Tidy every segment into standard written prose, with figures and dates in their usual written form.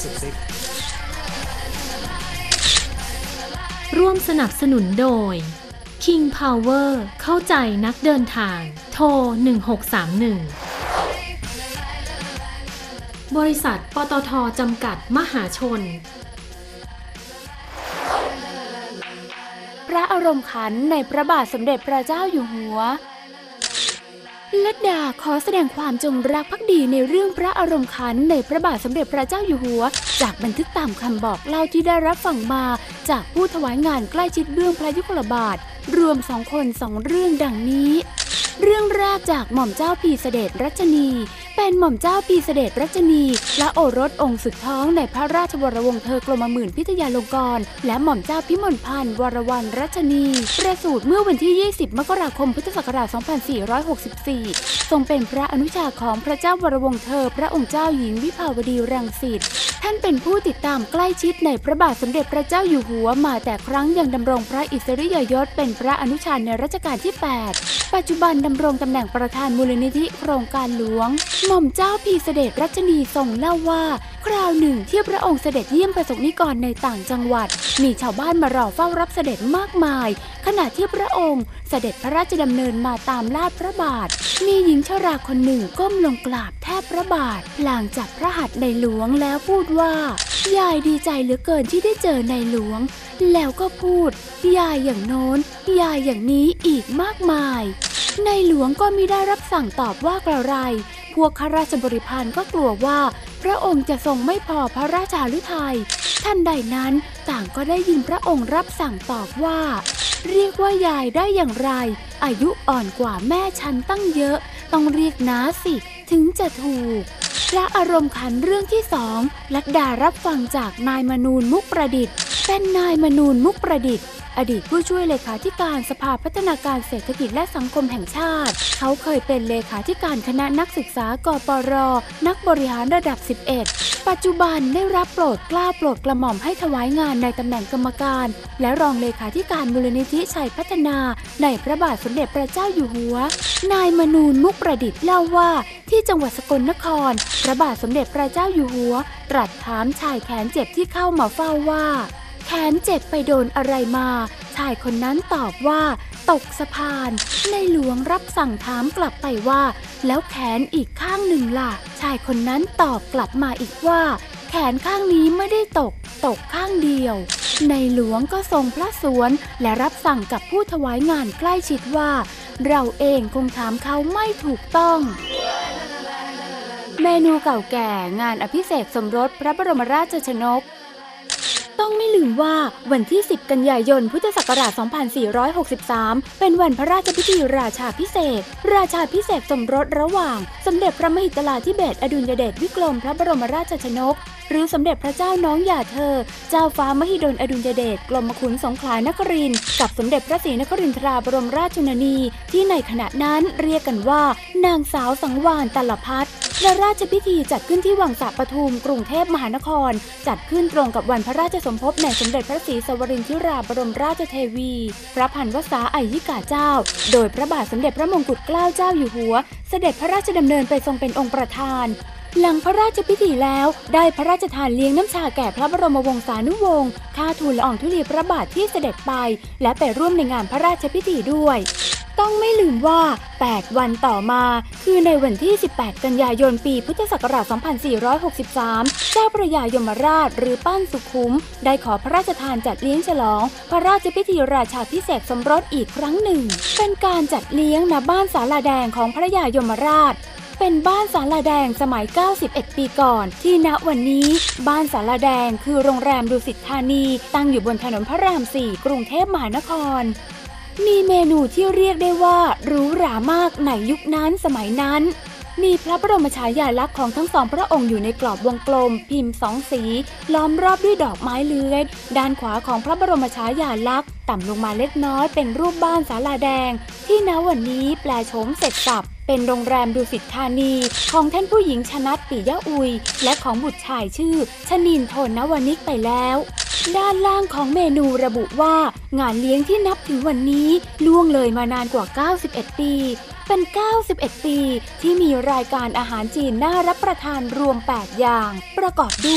ร่วมสนับสนุนโดย King Power เข้าใจนักเดินทางโทร1631บริษัทปตท.จำกัดมหาชนพระอารมณ์ขันในพระบาทสมเด็จพระเจ้าอยู่หัวลัดดาขอแสดงความจงรักภักดีในเรื่องพระอารมณ์ขันในพระบาทสมเด็จพระเจ้าอยู่หัวจากบันทึกตามคำบอกเล่าที่ได้รับฟังมาจากผู้ถวายงานใกล้ชิดเบื้องพระยุคลบาทรวม2 คน 2 เรื่องดังนี้เรื่องแรกจากหม่อมเจ้าพีเสด็จรัชนีเป็นหม่อมเจ้าพีเสด็จรัชนีและโอรสองค์สุดท้องในพระราชวรวงศ์เธอกรมหมื่นพิทยาลงกรณ์และหม่อมเจ้าพิมลพันธ์วรวรรณรัชนีประสูติเมื่อวันที่20 มกราคมพุทธศักราช 2464 ทรงเป็นพระอนุชาของพระเจ้าวรวงศ์เธอพระองค์เจ้าหญิงวิภาวดีรังสิตท่านเป็นผู้ติดตามใกล้ชิดในพระบาทสมเด็จพระเจ้าอยู่หัวมาแต่ครั้งยังดำรงพระอิสริยยศเป็นพระอนุชาในรัชกาลที่ 8 ปัจจุบันดำรงตำแหน่งประธานมูลนิธิโครงการหลวงหม่อมเจ้าพีเสด็จรัชนีทรงเล่าว่าคราวหนึ่งที่พระองค์เสด็จเยี่ยมประสบนิกรในต่างจังหวัดมีชาวบ้านมารอเฝ้ารับเสด็จมากมายขณะที่พระองค์เสด็จพระราชดำเนินมาตามลาดพระบาทมีหญิงชราคนหนึ่งก้มลงกราบแทบพระบาทพลางจับพระหัตถ์ในหลวงแล้วพูดว่ายายดีใจเหลือเกินที่ได้เจอในหลวงแล้วก็พูดยายอย่างโน้นยายอย่างนี้อีกมากมายในหลวงก็มิได้รับสั่งตอบว่ากระไรพวกข้าราชบริพารก็กลัวว่าพระองค์จะทรงไม่พอพระราชาฤทัยท่านใดนั้นต่างก็ได้ยินพระองค์รับสั่งตอบว่าเรียกว่ายายได้อย่างไรอายุอ่อนกว่าแม่ฉันตั้งเยอะต้องเรียกน้าสิถึงจะถูกพระอารมณ์ขันเรื่องที่2ลัดดารับฟังจากนายมนูนมุกประดิษฐ์เป็นนายมนูนมุกประดิษฐ์อดีตผู้ช่วยเลขาธิการสภาพัฒนาการเศรษฐกิจและสังคมแห่งชาติเขาเคยเป็นเลขาธิการคณะนักศึกษากปร.นักบริหารระดับ 11 ปัจจุบันได้รับโปรดเกล้าโปรดกระหม่อมให้ถวายงานในตำแหน่งกรรมการและรองเลขาธิการมูลนิธิชัยพัฒนาในพระบาทสมเด็จพระเจ้าอยู่หัวนายมนูนมุกประดิษฐ์เล่าว่าที่จังหวัดสกลนครพระบาทสมเด็จพระเจ้าอยู่หัวตรัสถามชายแขนเจ็บที่เข้ามาเฝ้าว่าแขนเจ็บไปโดนอะไรมาชายคนนั้นตอบว่าตกสะพานในหลวงรับสั่งถามกลับไปว่าแล้วแขนอีกข้างหนึ่งล่ะชายคนนั้นตอบกลับมาอีกว่าแขนข้างนี้ไม่ได้ตกข้างเดียวในหลวงก็ทรงพระสวนและรับสั่งกับผู้ถวายงานใกล้ชิดว่าเราเองคงถามเขาไม่ถูกต้องเมนูเก่าแก่งานอภิเษกสมรสพระบรมราชชนกต้องไม่ลืมว่าวันที่10 กันยายนพุทธศักราช 2463 เป็นวันพระราชพิธีราชาภิเษกสมรสระหว่างสมเด็จพระมหิดลาธิเบศรอดุลยเดชวิกรมพระบรมราชชนกหรือสมเด็จพระเจ้าน้องหย่าเธอเจ้าฟ้ามหิดลอดุลยเดชกรมขุนสงขลานครินทร์กับสมเด็จพระศรีนครินทราบรมราชชนนีที่ในขณะนั้นเรียกกันว่านางสาวสังวาลตลพัฒน์พระราชพิธีจัดขึ้นที่วังสะปทุมกรุงเทพมหานครจัดขึ้นตรงกับวันพระราชสมภพในสมเด็จพระศรีสวรินทร์ธิราบรมราชเทวีพระพันวษาอัยยิกาเจ้าโดยพระบาทสมเด็จพระมงกุฎเกล้าเจ้าอยู่หัวเสด็จพระราชดำเนินไปทรงเป็นองค์ประธานหลังพระราชพิธีแล้วได้พระราชทานเลี้ยงน้ำชาแก่พระบรมวงศานุวงศ์ข้าทูลละอองธุลีพระบาทที่เสด็จไปและไปร่วมในงานพระราชพิธีด้วยต้องไม่ลืมว่า8 วันต่อมาคือในวันที่18 กันยายนปีพุทธศักราช 2463 เจ้าพระยายมราชหรือปั้นสุขุมได้ขอพระราชทานจัดเลี้ยงฉลองพระราชพิธีราชาภิเษกสมรสอีกครั้งหนึ่งเป็นการจัดเลี้ยงณบ้านศาลาแดงของพระยายมราชเป็นบ้านศาลาแดงสมัย91 ปีก่อนที่ณวันนี้บ้านศาลาแดงคือโรงแรมดุสิตธานีตั้งอยู่บนถนนพระราม 4 กรุงเทพมหานครมีเมนูที่เรียกได้ว่าหรูหรามากในยุคนั้นสมัยนั้นมีพระบรมฉายาลักษณ์ของทั้งสองพระองค์อยู่ในกรอบวงกลมพิมพ์2 สีล้อมรอบด้วยดอกไม้เลื้อยด้านขวาของพระบรมฉายาลักษณ์ต่ำลงมาเล็กน้อยเป็นรูปบ้านศาลาแดงที่ณวันนี้แปลโฉมเสร็จสับเป็นโรงแรมดุสิตธานีของท่านผู้หญิงชนัดปิยะอุยและของบุตรชายชื่อชนินทร์ นวนิกไปแล้วด้านล่างของเมนูระบุว่างานเลี้ยงที่นับถึงวันนี้ล่วงเลยมานานกว่า91 ปีเป็น91 ปีที่มีรายการอาหารจีนน่ารับประทานรวม8 อย่างประกอบด้วย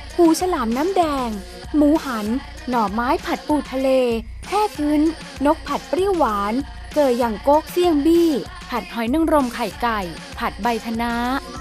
หูฉลามน้ำแดงหมูหันหน่อไม้ผัดปูทะเลแห่คืนนกผัดเปรี้ยวหวานเกยอย่างโก๊กเสี่ยงบี้ผัดหอยนางรมไข่ไก่ผัดใบคะน้า